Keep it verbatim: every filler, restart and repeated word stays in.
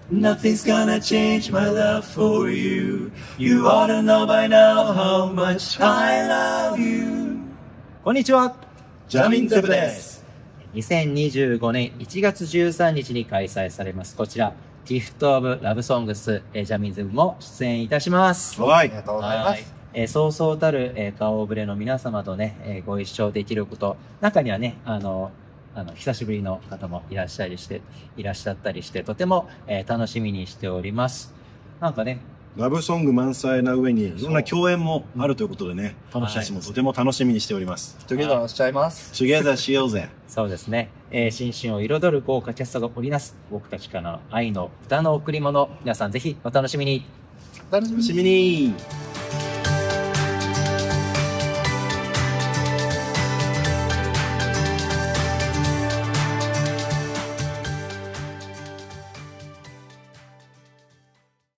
Nothing's gonna change my love for you. You ought to know by now how much I love you. こんにちは。 ジャミンゼブです。 にせんにじゅうごねんいちがつじゅうさんにちに開催されます。こちら、ギフトオブラブソングス、ジャミンゼブも出演いたします。 はい、ありがとうございます。 えー、そうそうたる、えー、顔ぶれの皆様とね、えー、ご一緒できること、中にはね、あの、あの、久しぶりの方もいらっしゃりして、いらっしゃったりして、とても、えー、楽しみにしております。なんかね、 ラブソング満載な上に、いろんな共演もあるということでね、私たちもとても楽しみにしております。 トゥゲザーしちゃいます。 トゥゲザーしようぜ。 そうですね。えー、新春を彩る豪華キャストが織りなす、僕たちからの愛の歌の贈り物、皆さんぜひお楽しみに。 お楽しみに。 楽しみに。